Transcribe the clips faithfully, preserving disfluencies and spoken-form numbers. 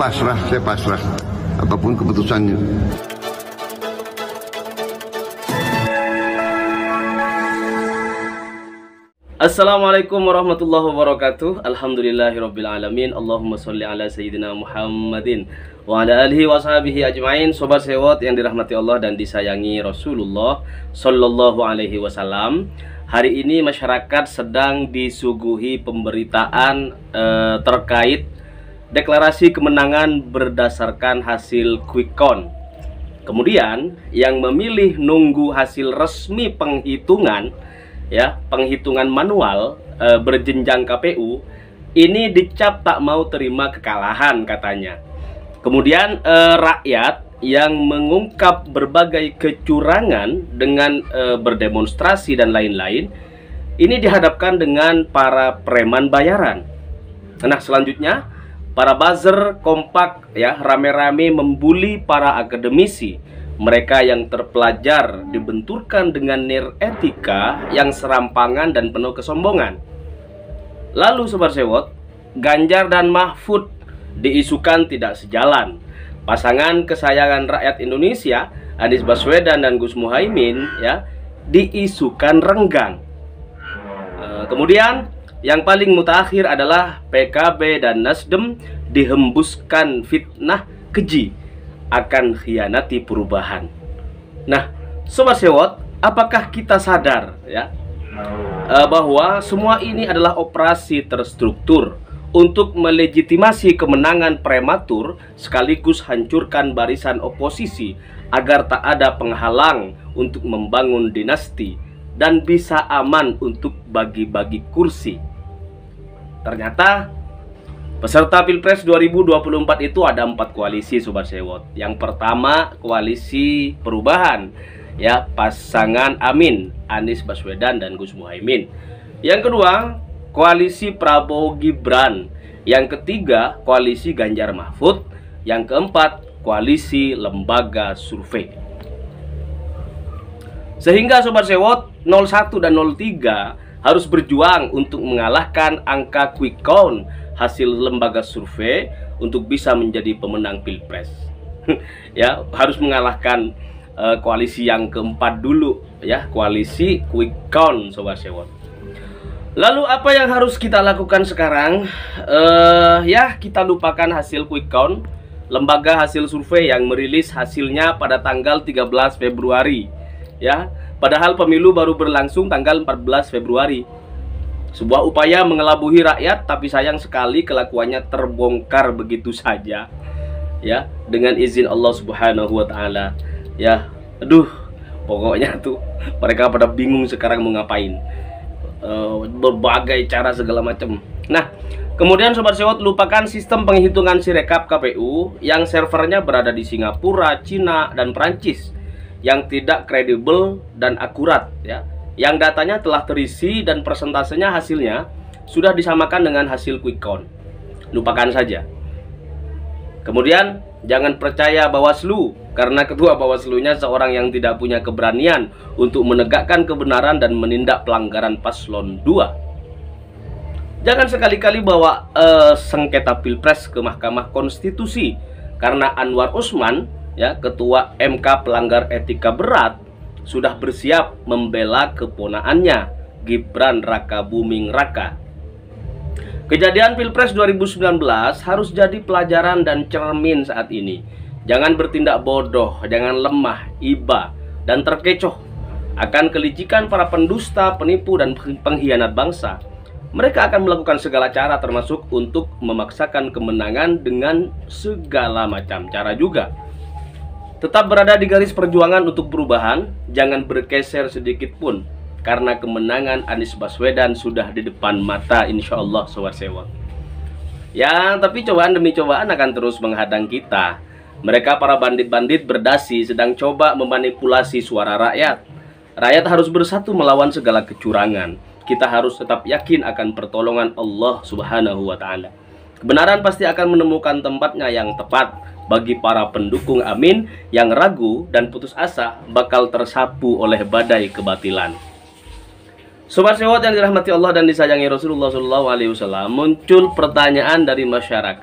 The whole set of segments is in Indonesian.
pasrah, saya pasrah apapun keputusannya. Assalamualaikum warahmatullahi wabarakatuh. Alhamdulillahirabbil alamin. Allahumma sholli ala sayyidina Muhammadin wa ala alihi wa sahbihi ajmain. Sobat sewot yang dirahmati Allah dan disayangi Rasulullah sallallahu alaihi wasallam. Hari ini masyarakat sedang disuguhi pemberitaan eh, terkait deklarasi kemenangan berdasarkan hasil quick count. Kemudian yang memilih nunggu hasil resmi penghitungan, ya, penghitungan manual e, berjenjang K P U ini dicap tak mau terima kekalahan katanya. Kemudian e, rakyat yang mengungkap berbagai kecurangan dengan e, berdemonstrasi dan lain-lain ini dihadapkan dengan para preman bayaran. Nah, selanjutnya para buzzer kompak, ya, rame-rame membuli para akademisi. Mereka yang terpelajar dibenturkan dengan nir etika yang serampangan dan penuh kesombongan. Lalu Sobat Sewot, Ganjar dan Mahfud diisukan tidak sejalan. Pasangan kesayangan rakyat Indonesia, Anies Baswedan dan Gus Muhaimin, ya, diisukan renggang. e, Kemudian yang paling mutakhir adalah P K B dan Nasdem dihembuskan fitnah keji akan khianati perubahan. Nah, Sobat Sewot, apakah kita sadar, ya, uh, bahwa semua ini adalah operasi terstruktur untuk melegitimasi kemenangan prematur sekaligus hancurkan barisan oposisi agar tak ada penghalang untuk membangun dinasti dan bisa aman untuk bagi-bagi kursi. Ternyata peserta Pilpres dua ribu dua puluh empat itu ada empat koalisi, Sobat Sewot. Yang pertama, koalisi perubahan, ya, pasangan Amin, Anies Baswedan dan Gus Muhaimin. Yang kedua, koalisi Prabowo Gibran. Yang ketiga, koalisi Ganjar Mahfud. Yang keempat, koalisi lembaga survei. Sehingga Sobat Sewot, nol satu dan nol tiga harus berjuang untuk mengalahkan angka quick count hasil lembaga survei untuk bisa menjadi pemenang Pilpres. Ya, harus mengalahkan uh, koalisi yang keempat dulu, ya, koalisi quick count, Sobat Sewot. Lalu apa yang harus kita lakukan sekarang? Uh, ya, kita lupakan hasil quick count. Lembaga hasil survei yang merilis hasilnya pada tanggal tiga belas Februari, ya, padahal pemilu baru berlangsung tanggal empat belas Februari. Sebuah upaya mengelabuhi rakyat, tapi sayang sekali kelakuannya terbongkar begitu saja, ya, dengan izin Allah Subhanahu wa taala. Ya, aduh, pokoknya tuh mereka pada bingung sekarang mau ngapain. Uh, berbagai cara segala macam. Nah, kemudian Sobat Sewot, lupakan sistem penghitungan Sirekap K P U yang servernya berada di Singapura, Cina, dan Prancis yang tidak kredibel dan akurat, ya, yang datanya telah terisi dan persentasenya hasilnya sudah disamakan dengan hasil quick count. Lupakan saja. Kemudian jangan percaya Bawaslu, karena ketua Bawaslunya seorang yang tidak punya keberanian untuk menegakkan kebenaran dan menindak pelanggaran paslon dua. Jangan sekali-kali bawa uh, sengketa Pilpres ke Mahkamah Konstitusi, karena Anwar Usman, ya, ketua M K pelanggar etika berat, sudah bersiap membela keponaannya Gibran Raka Buming Raka. Kejadian Pilpres dua ribu sembilan belas harus jadi pelajaran dan cermin saat ini. Jangan bertindak bodoh, jangan lemah, iba, dan terkecoh akan kelicikan para pendusta, penipu, dan pengkhianat bangsa. Mereka akan melakukan segala cara termasuk untuk memaksakan kemenangan dengan segala macam cara juga. Tetap berada di garis perjuangan untuk perubahan, jangan bergeser sedikit pun, karena kemenangan Anies Baswedan sudah di depan mata, insya Allah, Sobat Sewot. Ya, tapi cobaan demi cobaan akan terus menghadang kita. Mereka para bandit-bandit berdasi sedang coba memanipulasi suara rakyat. Rakyat harus bersatu melawan segala kecurangan. Kita harus tetap yakin akan pertolongan Allah Subhanahu wa taala. Kebenaran pasti akan menemukan tempatnya yang tepat. Bagi para pendukung Amin yang ragu dan putus asa bakal tersapu oleh badai kebatilan. Sobat Sewot yang dirahmati Allah dan disayangi Rasulullah shallallahu alaihi wasallam, muncul pertanyaan dari masyarakat.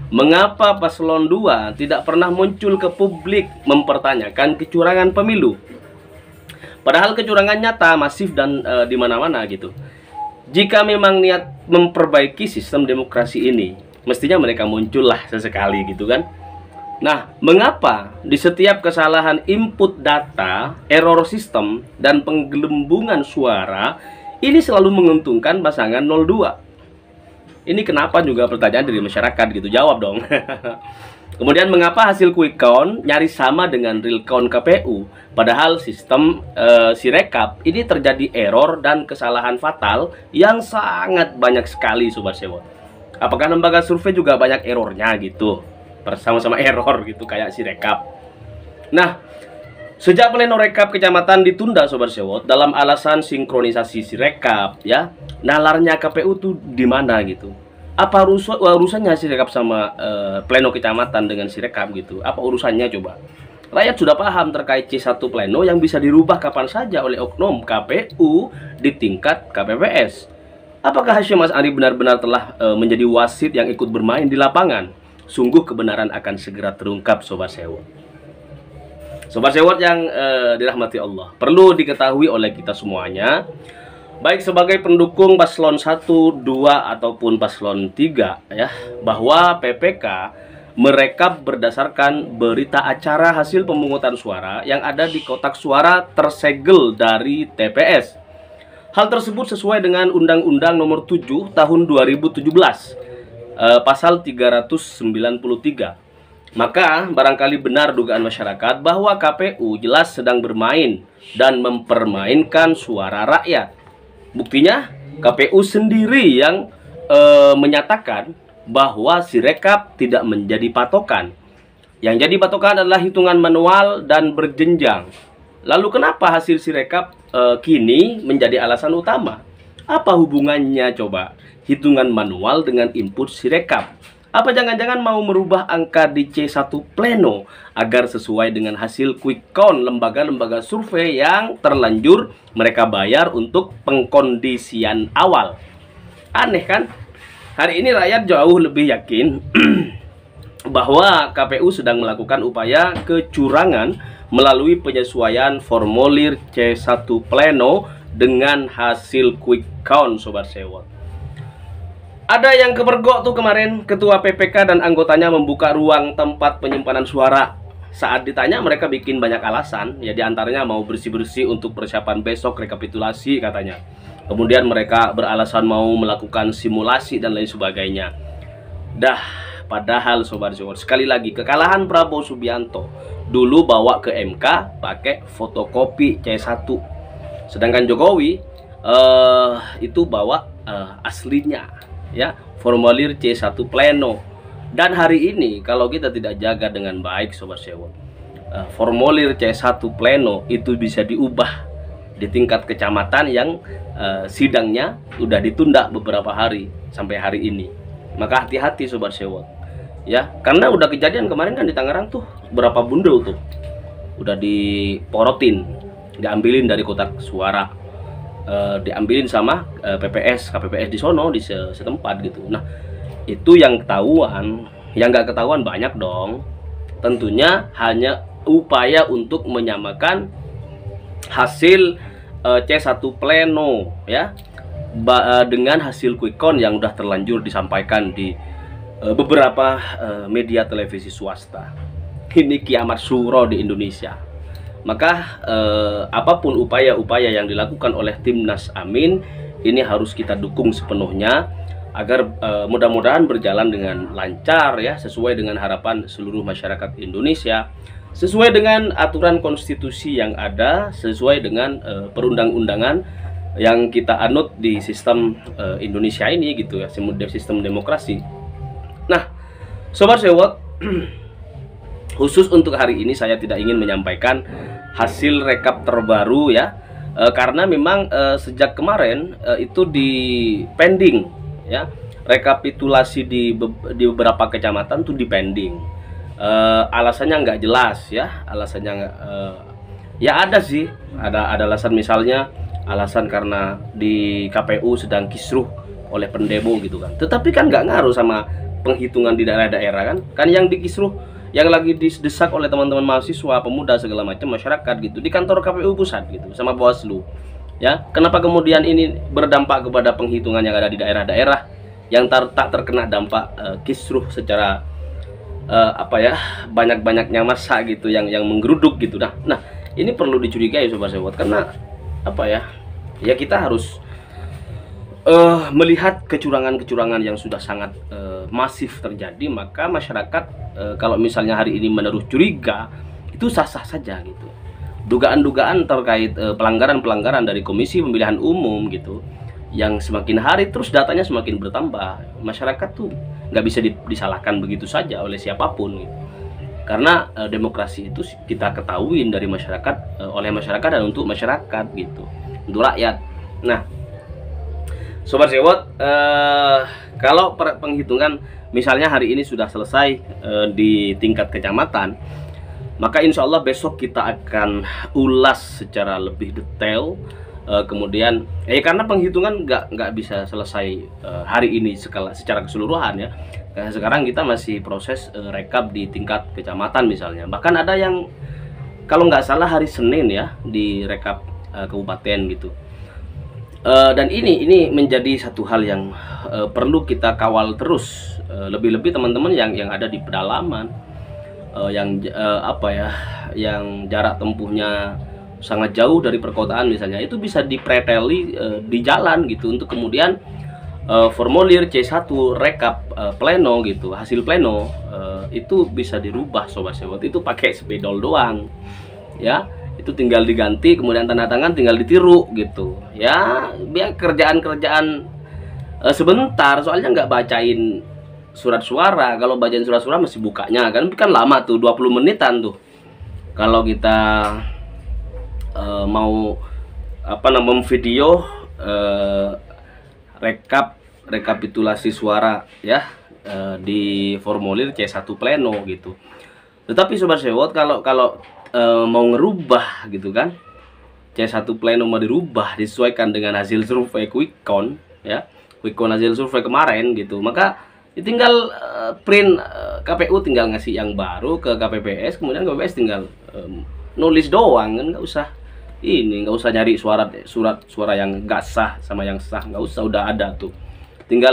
mengapa paslon dua tidak pernah muncul ke publik mempertanyakan kecurangan pemilu? Padahal kecurangan nyata, masif, dan e, di mana-mana gitu. Jika memang niat memperbaiki sistem demokrasi ini, mestinya mereka muncullah sesekali gitu kan. Nah, mengapa di setiap kesalahan input data, error sistem, dan penggelembungan suara ini selalu menguntungkan pasangan nol dua? Ini kenapa juga pertanyaan dari masyarakat gitu, jawab dong. Kemudian mengapa hasil quick count nyaris sama dengan real count K P U, padahal sistem e, Sirekap ini terjadi error dan kesalahan fatal yang sangat banyak sekali Sobat Sewot. Apakah lembaga survei juga banyak errornya gitu, bersama-sama error gitu kayak Sirekap? Nah, sejak pleno rekap kecamatan ditunda Sobat Sewot dalam alasan sinkronisasi Sirekap ya, nalarnya K P U tuh di mana gitu? Apa urusan, urusannya Sirekap sama uh, pleno kecamatan dengan Sirekap gitu? Apa urusannya coba? Rakyat sudah paham terkait C satu pleno yang bisa dirubah kapan saja oleh oknum K P U di tingkat K P P S. Apakah Hashim Asy'ari benar-benar telah uh, menjadi wasit yang ikut bermain di lapangan? Sungguh kebenaran akan segera terungkap Sobat Sewot. Sobat Sewot yang uh, dirahmati Allah, perlu diketahui oleh kita semuanya, baik sebagai pendukung paslon satu, dua, ataupun paslon tiga ya, bahwa P P K merekap berdasarkan berita acara hasil pemungutan suara yang ada di kotak suara tersegel dari T P S. Hal tersebut sesuai dengan Undang-Undang Nomor tujuh Tahun dua ribu tujuh belas, eh, Pasal tiga ratus sembilan puluh tiga. Maka barangkali benar dugaan masyarakat bahwa K P U jelas sedang bermain dan mempermainkan suara rakyat. Buktinya K P U sendiri yang e, menyatakan bahwa Sirekap tidak menjadi patokan. Yang jadi patokan adalah hitungan manual dan berjenjang. Lalu kenapa hasil Sirekap e, kini menjadi alasan utama? Apa hubungannya coba hitungan manual dengan input Sirekap? Apa jangan-jangan mau merubah angka di C satu pleno agar sesuai dengan hasil quick count lembaga-lembaga survei yang terlanjur mereka bayar untuk pengkondisian awal? Aneh kan? Hari ini rakyat jauh lebih yakin bahwa K P U sedang melakukan upaya kecurangan melalui penyesuaian formulir C satu pleno dengan hasil quick count Sobat Sewot. Ada yang kepergok tuh kemarin, ketua P P K dan anggotanya membuka ruang tempat penyimpanan suara. Saat ditanya mereka bikin banyak alasan, ya diantaranya mau bersih-bersih untuk persiapan besok rekapitulasi katanya. Kemudian mereka beralasan mau melakukan simulasi dan lain sebagainya. Dah, padahal Sobat Sewot, sekali lagi kekalahan Prabowo Subianto dulu bawa ke M K pakai fotokopi C satu. Sedangkan Jokowi uh, itu bawa uh, aslinya, ya, formulir C satu pleno. Dan hari ini kalau kita tidak jaga dengan baik Sobat Sewot, uh, formulir C satu pleno itu bisa diubah di tingkat kecamatan yang uh, sidangnya udah ditunda beberapa hari sampai hari ini. Maka hati-hati Sobat Sewot, ya, karena udah kejadian kemarin kan di Tangerang tuh berapa bundel tuh udah diporotin, diambilin dari kotak suara, uh, diambilin sama uh, P P S, K P P S di sono di setempat gitu. Nah, itu yang ketahuan, yang nggak ketahuan banyak dong. Tentunya hanya upaya untuk menyamakan hasil uh, C satu pleno ya ba, uh, dengan hasil quick count yang udah terlanjur disampaikan di uh, beberapa uh, media televisi swasta. Ini kiamat suro di Indonesia. Maka eh, apapun upaya-upaya yang dilakukan oleh Timnas Amin ini harus kita dukung sepenuhnya agar eh, mudah-mudahan berjalan dengan lancar ya, sesuai dengan harapan seluruh masyarakat Indonesia, sesuai dengan aturan konstitusi yang ada, sesuai dengan eh, perundang-undangan yang kita anut di sistem eh, Indonesia ini gitu ya, sistem demokrasi. Nah, Sobat Sewot, khusus untuk hari ini saya tidak ingin menyampaikan hasil rekap terbaru ya, e, karena memang e, sejak kemarin e, itu di pending ya, rekapitulasi di, be di beberapa kecamatan tuh di pending. E, alasannya nggak jelas ya, alasannya e, ya ada sih, ada ada alasan, misalnya alasan karena di K P U sedang kisruh oleh pendemo gitu kan. Tetapi kan nggak ngaruh sama penghitungan di daerah-daerah kan, kan yang dikisruh, yang lagi didesak oleh teman-teman mahasiswa, pemuda segala macam masyarakat gitu di kantor K P U pusat gitu sama Bawaslu. Ya, kenapa kemudian ini berdampak kepada penghitungan yang ada di daerah-daerah yang tar tak terkena dampak uh, kisruh secara uh, apa ya, banyak-banyaknya massa gitu yang yang menggeruduk gitu. Nah, nah ini perlu dicurigai sobat sewot, karena apa ya? Ya kita harus uh, melihat kecurangan-kecurangan yang sudah sangat uh, masif terjadi, maka masyarakat uh, kalau misalnya hari ini menaruh curiga itu sah-sah saja gitu. Dugaan-dugaan terkait pelanggaran-pelanggaran uh, dari Komisi Pemilihan Umum gitu, yang semakin hari terus datanya semakin bertambah, masyarakat tuh nggak bisa di, disalahkan begitu saja oleh siapapun gitu. Karena uh, demokrasi itu kita ketahui dari masyarakat, uh, oleh masyarakat dan untuk masyarakat gitu, untuk rakyat. Nah, sobat sewot, uh, kalau penghitungan misalnya hari ini sudah selesai uh, di tingkat kecamatan, maka insya Allah besok kita akan ulas secara lebih detail. Uh, kemudian, eh karena penghitungan nggak nggak bisa selesai uh, hari ini sekala, secara keseluruhan ya. Karena sekarang kita masih proses uh, rekap di tingkat kecamatan misalnya. Bahkan ada yang kalau nggak salah hari Senin ya di rekap uh, kabupaten gitu. Uh, dan ini ini menjadi satu hal yang uh, perlu kita kawal terus. Uh, lebih-lebih teman-teman yang yang ada di pedalaman. Uh, yang uh, apa ya, yang jarak tempuhnya sangat jauh dari perkotaan misalnya, itu bisa dipreteli uh, di jalan gitu, untuk kemudian uh, formulir C satu rekap uh, pleno gitu, hasil pleno uh, itu bisa dirubah sobat sewot, itu pakai spidol doang ya, itu tinggal diganti, kemudian tanda tangan tinggal ditiru gitu ya, biar kerjaan-kerjaan uh, sebentar, soalnya nggak bacain surat suara. Kalau bacain surat suara masih bukanya kan kan lama tuh, dua puluh menitan tuh. Kalau kita uh, mau apa namanya video uh, rekap rekapitulasi suara ya uh, di formulir C satu pleno gitu. Tetapi sobat sewot, kalau kalau uh, mau ngerubah gitu kan, C satu pleno mau dirubah disesuaikan dengan hasil survei quick count ya, quick count hasil survei kemarin gitu, maka tinggal uh, print, uh, K P U tinggal ngasih yang baru ke K P P S, kemudian K P P S tinggal um, nulis doang kan, nggak usah ini, nggak usah nyari suara surat suara yang nggak sah sama yang sah, nggak usah, udah ada tuh, tinggal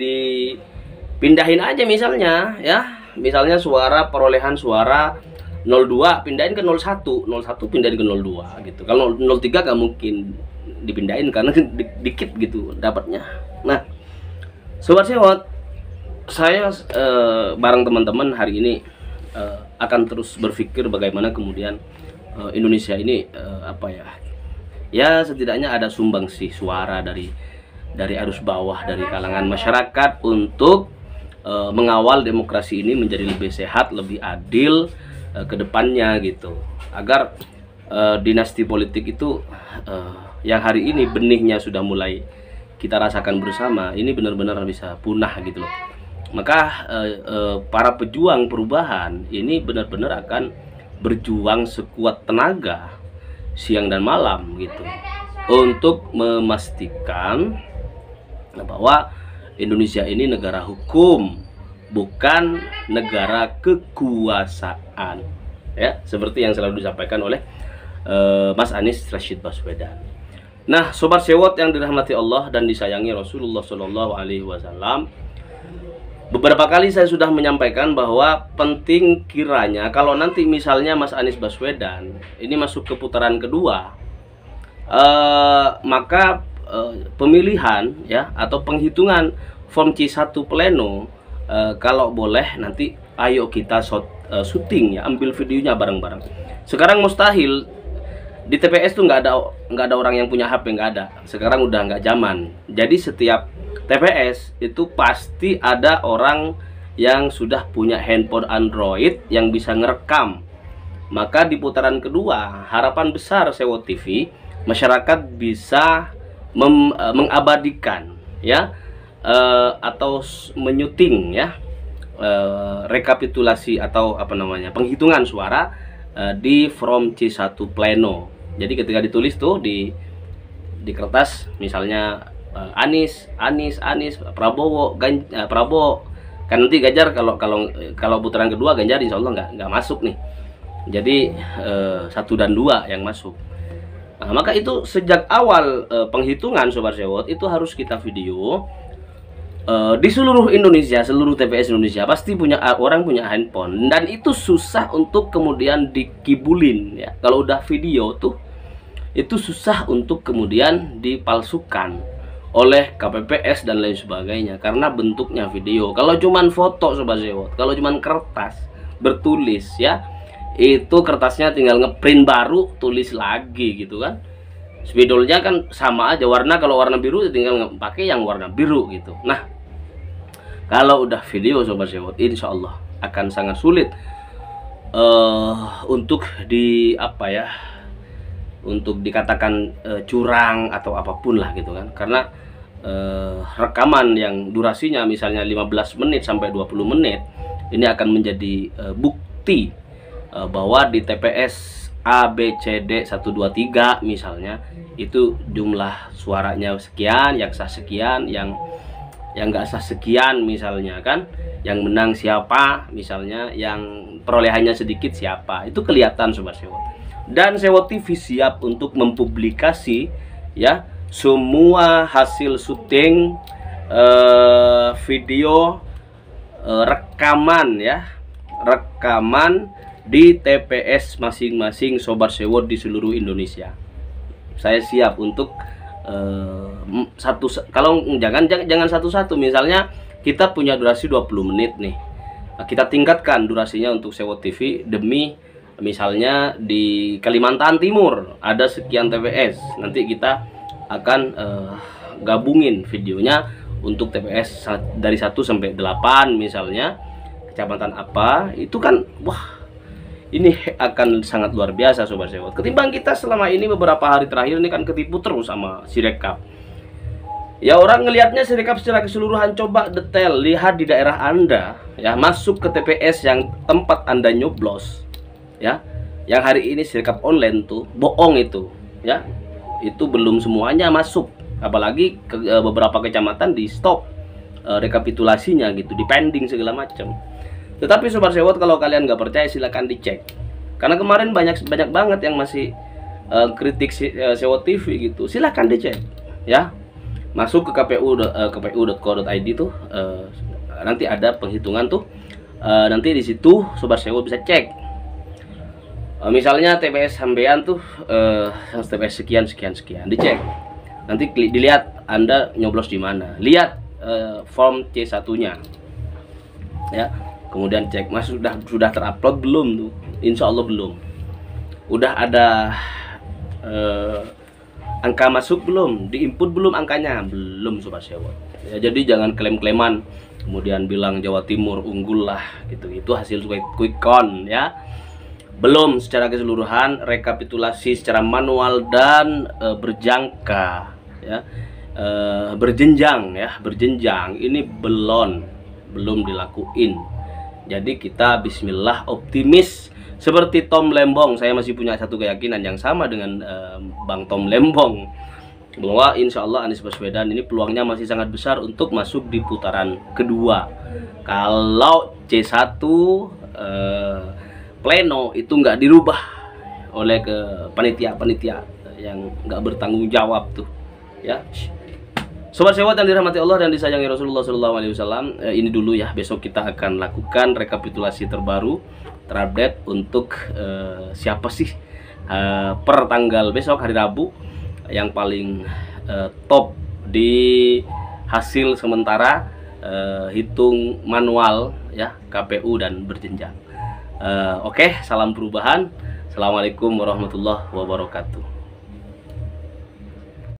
dipindahin aja misalnya ya, misalnya suara perolehan suara nol dua pindahin ke nol satu, nol satu pindahin ke nol dua gitu. Kalau nol tiga nggak mungkin dipindahin karena di, dikit gitu dapatnya. Nah, sobat sewot, saya eh, bareng teman-teman hari ini eh, akan terus berpikir bagaimana kemudian eh, Indonesia ini eh, apa ya, ya setidaknya ada sumbangsi suara dari dari arus bawah, dari kalangan masyarakat untuk eh, mengawal demokrasi ini menjadi lebih sehat, lebih adil eh, ke depannya gitu, agar eh, dinasti politik itu eh, yang hari ini benihnya sudah mulai kita rasakan bersama, ini benar-benar bisa punah gitu loh. Maka eh, eh, para pejuang perubahan ini benar-benar akan berjuang sekuat tenaga siang dan malam gitu, untuk memastikan bahwa Indonesia ini negara hukum, bukan negara kekuasaan ya, seperti yang selalu disampaikan oleh eh, Mas Anies Rashid Baswedan. Nah, sobat sewot yang dirahmati Allah dan disayangi Rasulullah Shallallahu Alaihi Wasallam, beberapa kali saya sudah menyampaikan bahwa penting kiranya kalau nanti misalnya Mas Anies Baswedan ini masuk ke putaran kedua, eh, maka eh, pemilihan ya atau penghitungan form C satu pleno, eh, kalau boleh nanti ayo kita shot, eh, syuting ya, ambil videonya bareng-bareng. Sekarang mustahil di T P S tuh nggak ada nggak ada orang yang punya H P, nggak ada. Sekarang udah nggak zaman. Jadi setiap T P S itu pasti ada orang yang sudah punya handphone Android yang bisa ngerekam. Maka di putaran kedua, harapan besar Sewot T V, masyarakat bisa mem, e, mengabadikan ya e, atau menyuting ya e, rekapitulasi atau apa namanya penghitungan suara e, di form C satu pleno. Jadi ketika ditulis tuh di di kertas misalnya Uh, Anies, Anies, Anies, Prabowo, Gan, uh, Prabowo, Kan nanti Ganjar kalau kalau kalau putaran kedua Ganjar insya Allah nggak nggak masuk nih. Jadi eh, satu dan dua yang masuk. Nah, maka itu sejak awal eh, penghitungan Sobat Sewot itu harus kita video eh, di seluruh Indonesia, seluruh T P S Indonesia pasti punya orang punya handphone, dan itu susah untuk kemudian dikibulin ya. Kalau udah video tuh itu susah untuk kemudian dipalsukan oleh K P P S dan lain sebagainya karena bentuknya video. Kalau cuman foto Sobat Sewot, kalau cuman kertas bertulis ya, itu kertasnya tinggal ngeprint baru, tulis lagi gitu kan. Spidolnya kan sama aja warna, kalau warna biru tinggal pakai yang warna biru gitu. Nah, kalau udah video Sobat Sewot, insya Allah akan sangat sulit uh, untuk di apa ya, untuk dikatakan uh, curang atau apapun lah gitu kan. Karena uh, rekaman yang durasinya misalnya lima belas menit sampai dua puluh menit ini akan menjadi uh, bukti uh, bahwa di T P S A B C D satu dua tiga misalnya itu jumlah suaranya sekian, yang sah sekian, yang yang nggak sah sekian misalnya kan, yang menang siapa misalnya, yang perolehannya sedikit siapa, itu kelihatan Sobat Sewot. Dan Sewot T V siap untuk mempublikasi ya semua hasil syuting eh, video eh, rekaman ya, rekaman di T P S masing-masing Sobat Sewot di seluruh Indonesia. Saya siap untuk eh, satu kalau jangan jangan satu-satu, misalnya kita punya durasi dua puluh menit nih. Kita tingkatkan durasinya untuk Sewot T V demi misalnya di Kalimantan Timur ada sekian T P S, nanti kita akan uh, gabungin videonya untuk T P S dari satu sampai delapan misalnya, kecamatan apa, itu kan wah ini akan sangat luar biasa Sobat Sewot. Ketimbang kita selama ini beberapa hari terakhir ini kan ketipu terus sama Sirekap. Ya orang ngelihatnya Sirekap secara keseluruhan, coba detail lihat di daerah Anda ya, masuk ke T P S yang tempat Anda nyoblos ya, yang hari ini Sirekap online tuh bohong itu ya, itu belum semuanya masuk, apalagi ke e, beberapa kecamatan di stop e, rekapitulasinya gitu, di pending segala macam. Tetapi Sobat Sewot, kalau kalian nggak percaya silakan dicek, karena kemarin banyak banyak banget yang masih e, kritik si, e, Sewot T V gitu, silakan dicek ya, masuk ke kpu e, kpu dot co dot i d tuh e, nanti ada penghitungan tuh e, nanti di situ Sobat Sewot bisa cek. Misalnya T P S sampean tuh uh, T P S sekian sekian sekian, dicek, nanti dilihat Anda nyoblos di mana, lihat uh, form C satu-nya ya, kemudian cek mas sudah sudah terupload belum tuh, insya Allah belum, udah ada uh, angka masuk belum, diinput belum angkanya, belum Sobat Sewot ya. Jadi jangan klaim-klaiman kemudian bilang Jawa Timur unggul lah gitu, itu hasil quick count ya, belum secara keseluruhan rekapitulasi secara manual dan e, berjangka ya, e, berjenjang ya, berjenjang ini belum belum dilakuin. Jadi kita bismillah optimis seperti Tom Lembong. Saya masih punya satu keyakinan yang sama dengan e, Bang Tom Lembong, bahwa insya Allah Anies Baswedan ini peluangnya masih sangat besar untuk masuk di putaran kedua. Kalau C satu e, pleno itu nggak dirubah oleh ke panitia-panitia yang nggak bertanggung jawab tuh ya. Sobat Sewot yang dirahmati Allah dan disayangi Rasulullah Shallallahu Alaihi Wasallam, eh, ini dulu ya, besok kita akan lakukan rekapitulasi terbaru terupdate untuk eh, siapa sih eh, per tanggal besok hari Rabu yang paling eh, top di hasil sementara eh, hitung manual ya, K P U dan berjenjang. Uh, Oke, okay, salam perubahan. Assalamualaikum warahmatullahi wabarakatuh.